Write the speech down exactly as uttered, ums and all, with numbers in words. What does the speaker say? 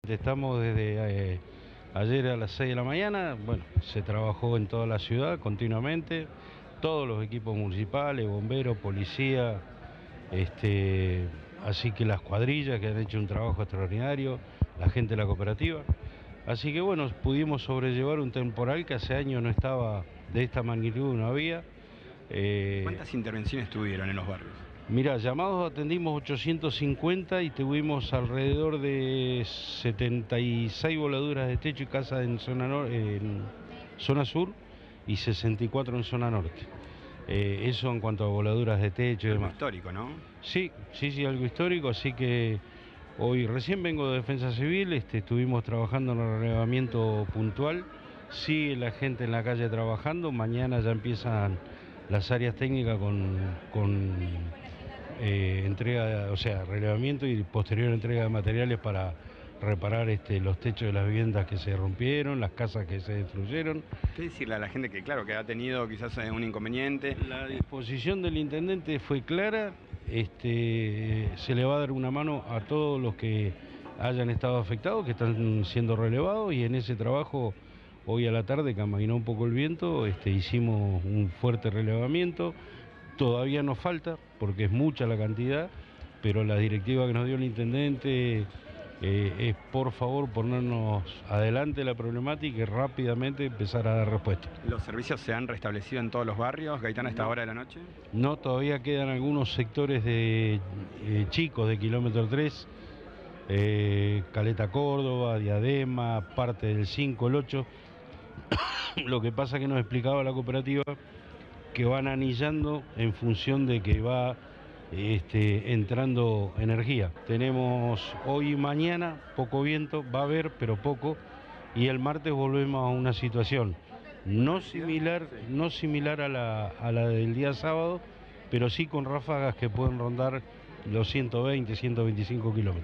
Estamos desde eh, ayer a las seis de la mañana, bueno, se trabajó en toda la ciudad continuamente, todos los equipos municipales, bomberos, policía, este, así que las cuadrillas que han hecho un trabajo extraordinario, la gente de la cooperativa. Así que bueno, pudimos sobrellevar un temporal que hace años no estaba de esta magnitud, no había. Eh... ¿Cuántas intervenciones tuvieron en los barrios? Mira, llamados atendimos ochocientos cincuenta y tuvimos alrededor de setenta y seis voladuras de techo y casa en zona, nor en zona sur y sesenta y cuatro en zona norte. Eh, eso en cuanto a voladuras de techo y algo demás. Histórico, ¿no? Sí, sí, sí, algo histórico, así que hoy recién vengo de Defensa Civil, este, estuvimos trabajando en el relevamiento puntual, sigue la gente en la calle trabajando, mañana ya empiezan las áreas técnicas con, con eh, entrega, o sea, relevamiento y posterior entrega de materiales para reparar este, los techos de las viviendas que se rompieron, las casas que se destruyeron. ¿Qué decirle a la gente que, claro, que ha tenido quizás un inconveniente? La disposición del intendente fue clara, este, se le va a dar una mano a todos los que hayan estado afectados, que están siendo relevados, y en ese trabajo, hoy a la tarde, que amainó un poco el viento, este, hicimos un fuerte relevamiento. Todavía nos falta, porque es mucha la cantidad, pero la directiva que nos dio el intendente eh, es, por favor, ponernos adelante la problemática y rápidamente empezar a dar respuesta. ¿Los servicios se han restablecido en todos los barrios, Gaitán, a esta no, hora de la noche? No, todavía quedan algunos sectores de eh, chicos de kilómetro tres, eh, Caleta Córdoba, Diadema, parte del cinco, el ocho. Lo que pasa que nos explicaba la cooperativa que van anillando en función de que va este, entrando energía. Tenemos hoy y mañana poco viento, va a haber, pero poco, y el martes volvemos a una situación no similar, no similar a la, a la del día sábado, pero sí con ráfagas que pueden rondar los ciento veinte, ciento veinticinco kilómetros.